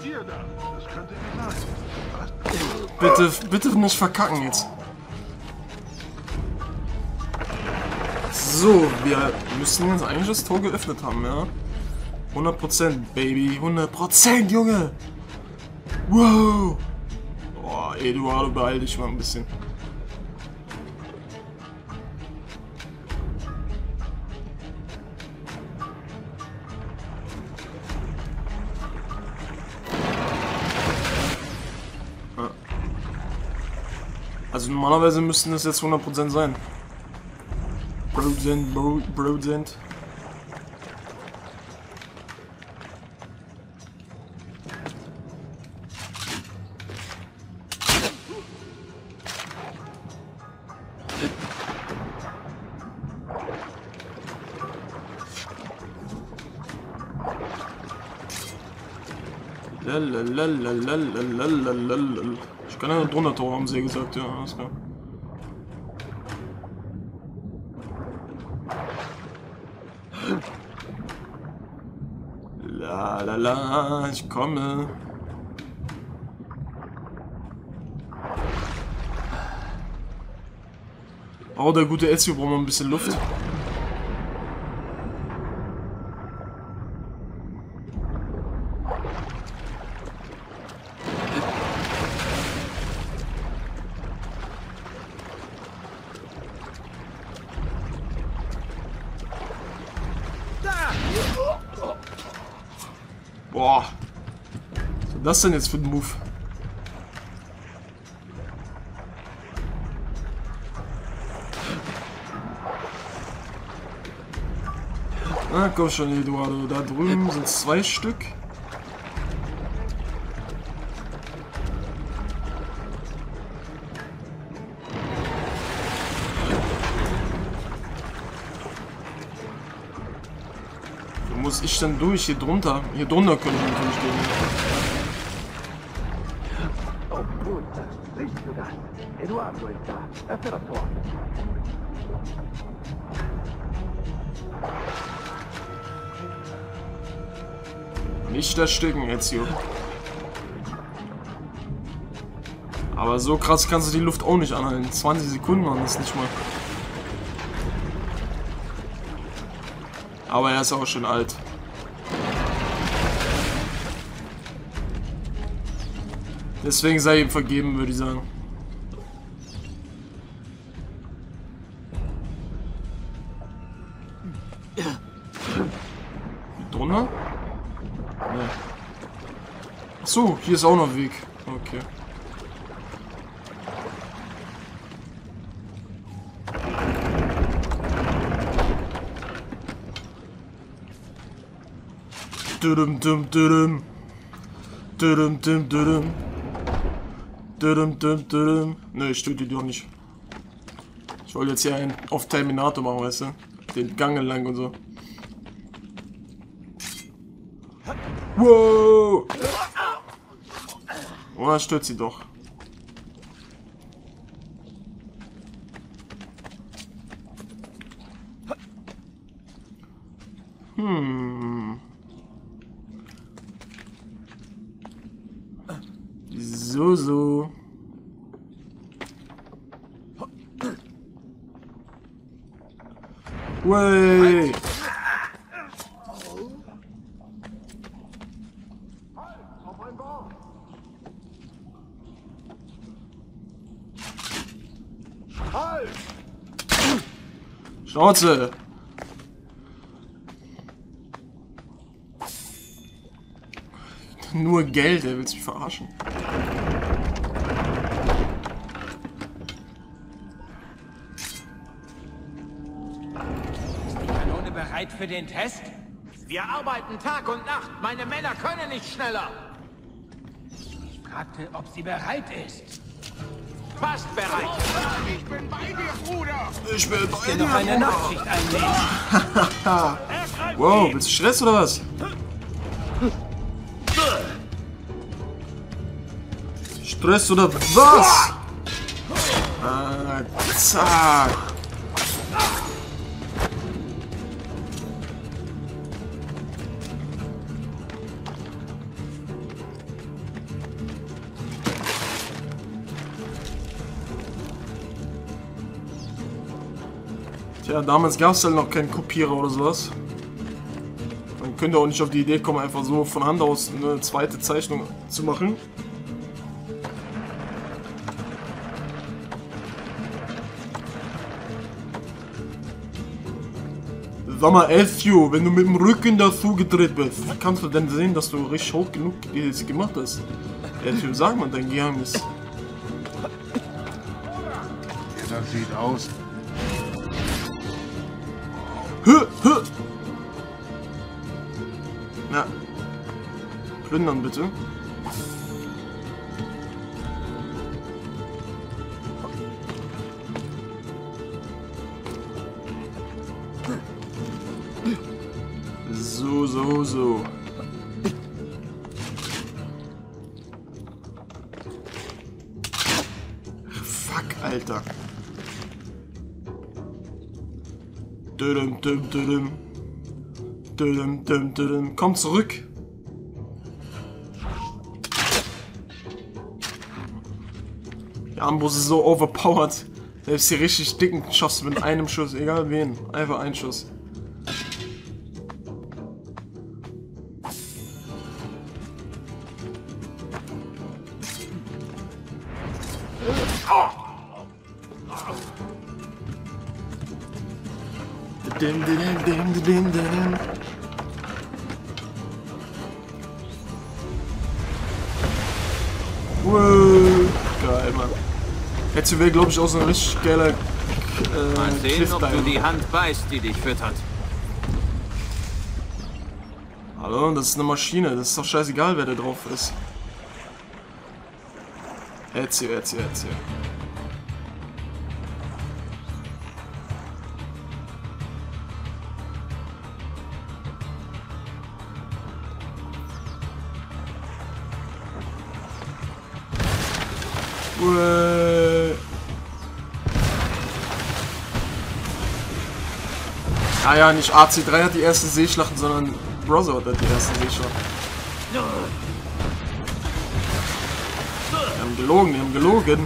Ihr da, das könnte ihr sein. Bitte nicht verkacken jetzt. So, wir müssen jetzt eigentlich das Tor geöffnet haben, ja? 100%, Baby. 100%, Junge! Wow! Boah, Eduardo, beeil dich mal ein bisschen. Also normalerweise müssten das jetzt 100% sein. Brosent. Ich kann ja drunter Tor, haben sie ja gesagt, ja, alles klar. La, ich komme. Oh, der gute Ezio braucht mal ein bisschen Luft. Boah. Was ist das denn jetzt für ein Move? Na komm schon, Eduardo. Da drüben sind 2 Stück. Wo muss ich denn durch? Hier drunter? Hier drunter könnte ich natürlich gehen. Oh, gut, siehst du das? Eduardo ist da. Öffne das Tor. Nicht ersticken, Ezio. Aber so krass kannst du die Luft auch nicht anhalten. 20 Sekunden waren das nicht mal. Aber er ist auch schon alt. Deswegen sei ihm vergeben, würde ich sagen. Drunter? Nee. Achso, hier ist auch noch ein Weg. Okay. Dudum dum dudum. Dudum dum dudum. Dudum dum dudum. Ne, ich tue die doch nicht. Ich wollte jetzt hier einen auf Terminator machen, weißt du? Den Gang entlang und so. Wow! Oh, stört sie doch. So. Way! Schnauze! Nur Geld, er will mich verarschen. Ist die Kanone bereit für den Test? Wir arbeiten Tag und Nacht. Meine Männer können nicht schneller. Ich fragte, ob sie bereit ist. Fast bereit. Ich bin bei dir, Bruder. Ich will bei Hier noch eine Nachtschicht einnehmen. Wow, willst du Stress oder was? Stress oder was? Ah, zack. Tja, damals gab es halt noch keinen Kopierer oder sowas. Man könnte auch nicht auf die Idee kommen, einfach so von Hand aus eine zweite Zeichnung zu machen. Sag mal, Elfio, wenn du mit dem Rücken dazu gedreht bist, wie kannst du denn sehen, dass du richtig hoch genug das gemacht hast? Elfio, sag mal dein Geheimnis. Das sieht aus. Na. Plündern bitte. So. Fuck, Alter. Komm zurück. Der Armbrust ist so overpowered. Selbst die richtig dicken schossen mit einem Schuss, egal wen. Einfach ein Schuss. Wow, geil, Mann. Jetzt wäre, glaube ich, auch so ein richtig geiler Mal sehen, ob du die Hand beißt, die dich füttert. Hallo, das ist eine Maschine. Das ist doch scheißegal, wer da drauf ist. Jetzt hier. Ah ja, nicht AC3 hat die erste Seeschlachten, sondern Brother hat die erste Seeschlacht. Die haben gelogen.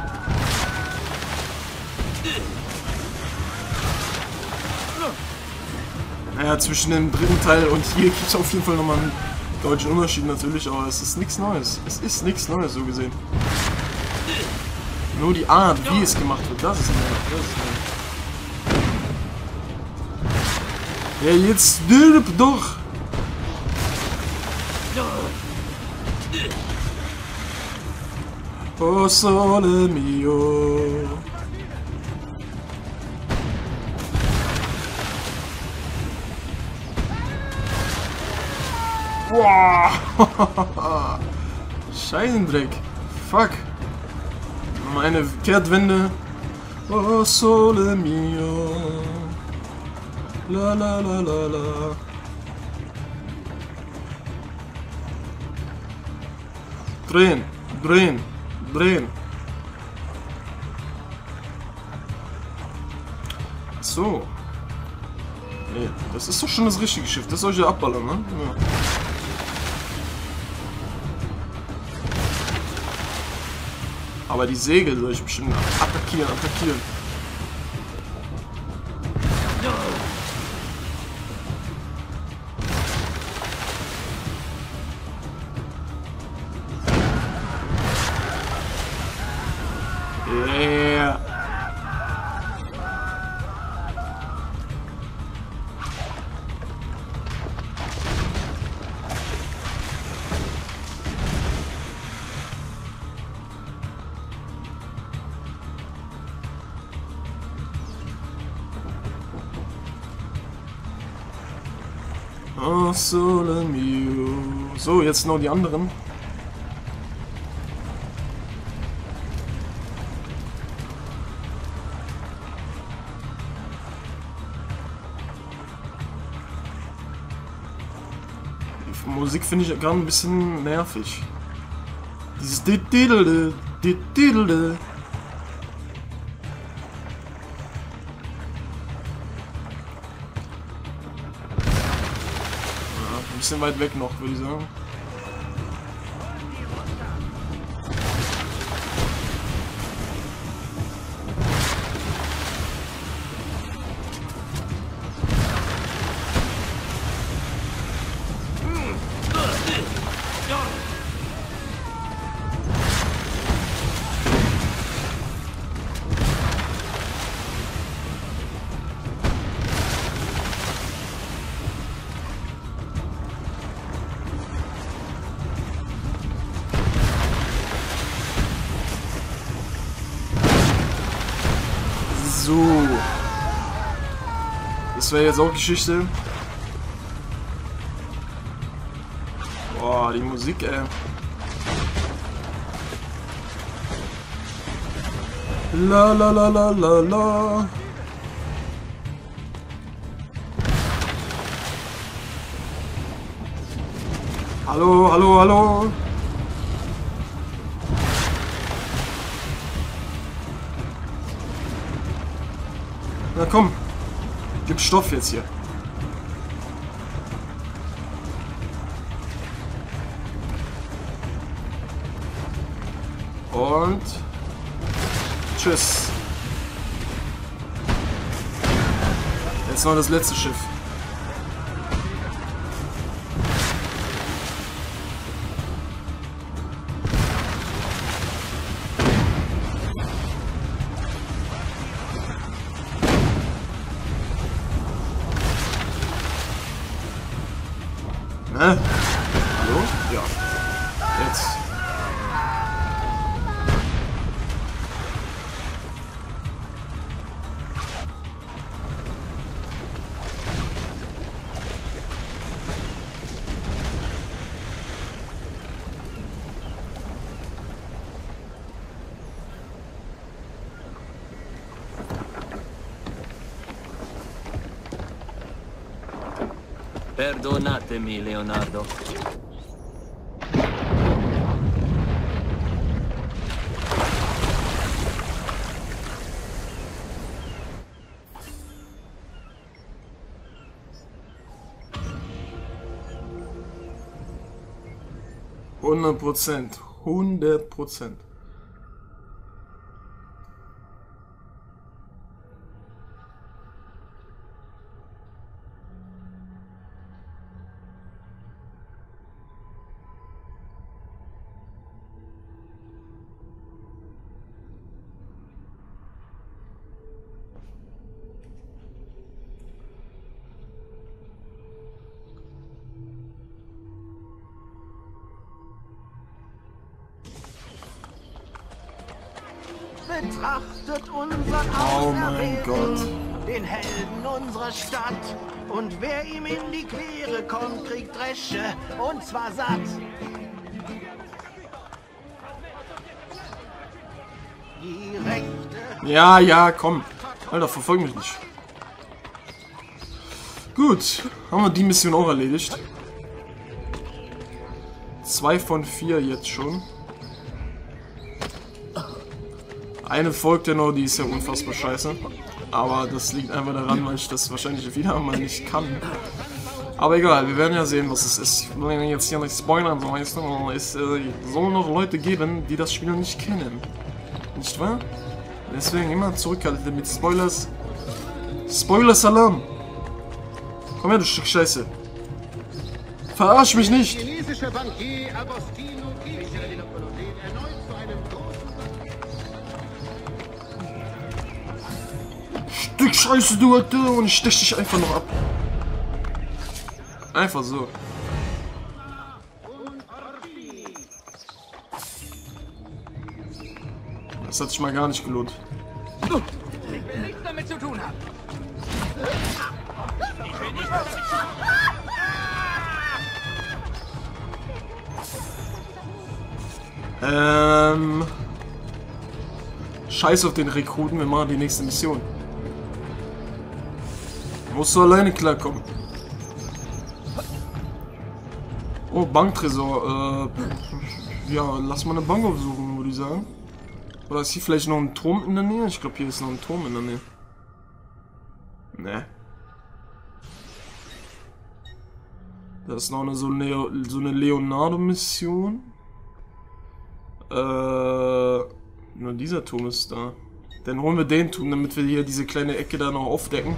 Naja, zwischen dem dritten Teil und hier gibt es auf jeden Fall nochmal einen deutschen Unterschied natürlich, aber es ist nichts Neues. Es ist nichts Neues, so gesehen. Nur die Art, wie es gemacht wird, das ist neu. Ja, jetzt stirb doch! Oh, sole mio. Wow! Scheißendreck. Fuck. Meine Kehrtwende. Oh, sole mio. La la la la la. Drehen. So. Nee, das ist doch schon das richtige Schiff. Das soll ich ja abballern, ne? Ja. Aber die Segel soll ich bestimmt attackieren. Yeah. Oh, sole mio. So, jetzt noch die anderen. Die Musik finde ich gerade ein bisschen nervig. Dieses Diddle. Ein bisschen weit weg noch, würde ich sagen. das wäre jetzt auch Geschichte. Boah, die Musik, ey. La la la la la la. Hallo, hallo, hallo. Na komm, gib Stoff jetzt hier. Und tschüss. Jetzt noch das letzte Schiff. Hallo? Ja. Jetzt. Perdonatemi, Leonardo. $100%. 100%. Betrachtet unseren Oh mein Auserwählten, Gott. den Helden unserer Stadt. Und wer ihm in die Quere kommt, kriegt Dresche, und zwar satt. Die Rechte. Ja, ja, komm. Alter, verfolg mich nicht. Gut, haben wir die Mission auch erledigt. 2 von 4 jetzt schon. Eine folgt ja noch, die ist ja unfassbar scheiße. Aber das liegt einfach daran, weil ich das wahrscheinlich wieder mal nicht kann. Aber egal, wir werden ja sehen, was es ist. Ich will jetzt hier nicht spoilern, so weißt du. Es soll noch Leute geben, die das Spiel nicht kennen. Nicht wahr? Deswegen immer zurückhalten mit Spoilers. Spoilers-Alarm! Komm her, du Stück Scheiße. Verarsch mich nicht! Chinesischer Bankier Agostino sichert die Lokalität erneut zu einem großen Stück Scheiße, du Alter! Und ich stech dich einfach noch ab. Einfach so. Das hat sich mal gar nicht gelohnt. Ich will nichts damit zu tun haben. Ich will nicht, dass ich... Scheiß auf den Rekruten, wir machen die nächste Mission. Musst du alleine klarkommen. Oh, Banktresor. Ja, lass mal eine Bank aufsuchen, würde ich sagen. Oder ist hier vielleicht noch ein Turm in der Nähe? Ich glaube, hier ist noch ein Turm in der Nähe. Ne. Da ist noch so eine Leonardo-Mission. Nur dieser Turm ist da. Dann holen wir den Turm, damit wir hier diese kleine Ecke da noch aufdecken.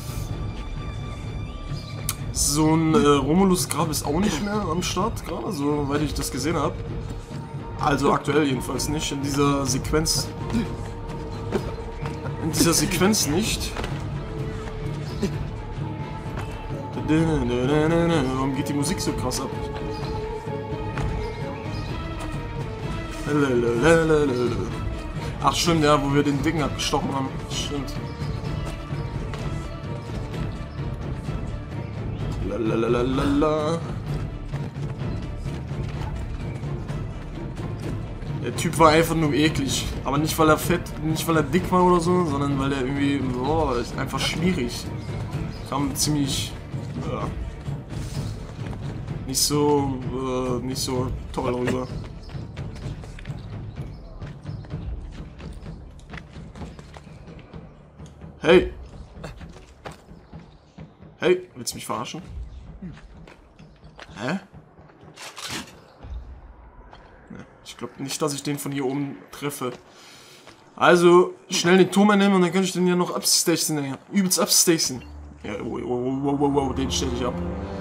So ein Romulus-Grab ist auch nicht mehr am Start, gerade, soweit ich das gesehen habe. Also aktuell jedenfalls nicht, in dieser Sequenz. In dieser Sequenz nicht. Warum geht die Musik so krass ab? Ach stimmt, ja, wo wir den Dicken abgestochen haben. Stimmt. Lalalala. Der Typ war einfach nur eklig. Aber nicht weil er fett, nicht weil er dick war oder so, sondern weil er irgendwie, oh, ist einfach schwierig. Kam ziemlich, nicht so toll rüber. Hey! Hey, willst du mich verarschen? Hä? Ich glaube nicht, dass ich den von hier oben treffe. Also, schnell den Turm einnehmen und dann kann ich den ja noch abstechen. Übelst abstechen. Ja, wow, den stelle ich ab.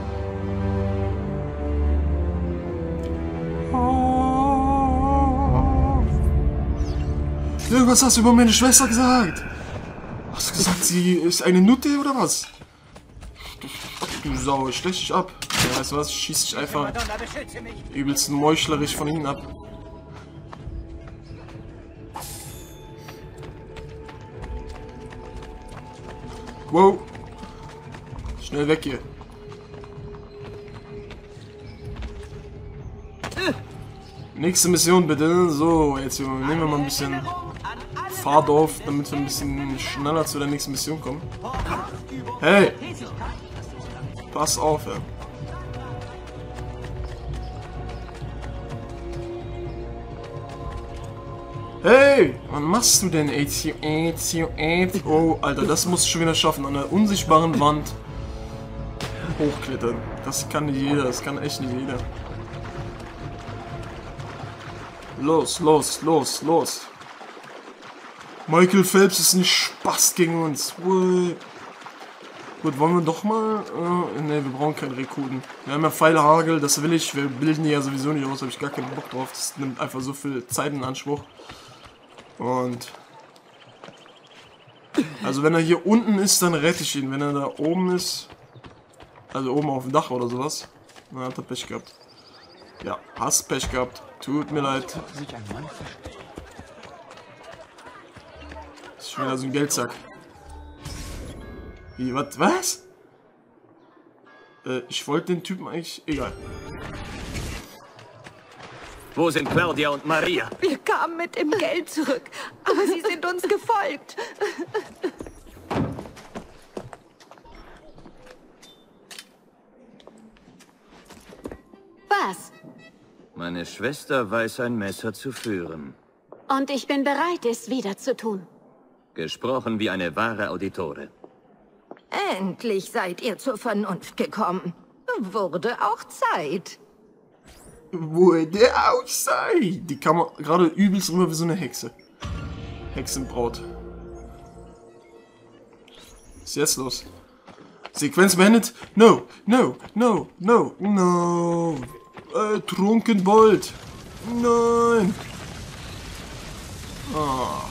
Irgendwas hast du über meine Schwester gesagt. Hast du gesagt, sie ist eine Nutte oder was? Du Sau, ich stech dich ab. Ja, weißt du was, schieß dich einfach übelst meuchlerisch von ihnen ab. Wow. Schnell weg hier. Nächste Mission bitte. So, jetzt nehmen wir mal ein bisschen Fahrt auf, damit wir ein bisschen schneller zu der nächsten Mission kommen. Hey! Pass auf, ja. Hey! Was machst du denn, Oh, Alter, das musst du schon wieder schaffen. An der unsichtbaren Wand hochklettern. Das kann nicht jeder, das kann echt nicht jeder. Los, los, los, los. Michael Phelps ist ein Spaß gegen uns. Gut, wollen wir doch mal... ne, wir brauchen keinen Rekruten. Wir haben ja Pfeile, das will ich. Wir bilden die ja sowieso nicht aus, habe ich gar keinen Bock drauf. Das nimmt einfach so viel Zeit in Anspruch. Und... Also wenn er hier unten ist, dann rette ich ihn. Wenn er da oben ist... Also oben auf dem Dach oder sowas. Dann hat er Pech gehabt. Ja, hast Pech gehabt. Tut mir leid. Das ist schon wieder so ein Geldsack. Wie, was? Ich wollte den Typen eigentlich... Egal. Wo sind Claudia und Maria? Wir kamen mit dem Geld zurück, aber sie sind uns gefolgt. Was? Meine Schwester weiß ein Messer zu führen. Und ich bin bereit, es wieder zu tun. Gesprochen wie eine wahre Auditore. Endlich seid ihr zur Vernunft gekommen. Wurde auch Zeit. Wurde auch Zeit. Die kam gerade übelst rüber wie so eine Hexe. Hexenbraut. Was ist jetzt los? Sequenz beendet? No, no, no, no, no. Trunkenbold. Nein. Ah.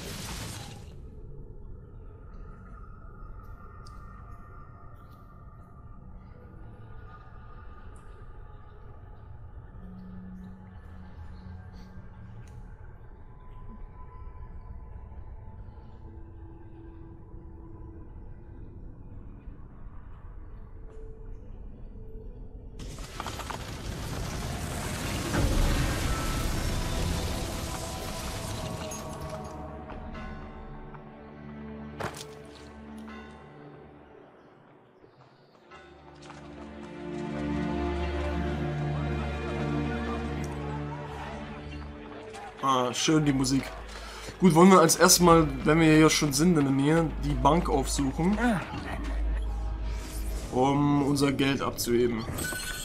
Ah, schön die Musik. Gut, wollen wir als erstes mal, wenn wir hier schon sind in der Nähe, die Bank aufsuchen, um unser Geld abzuheben.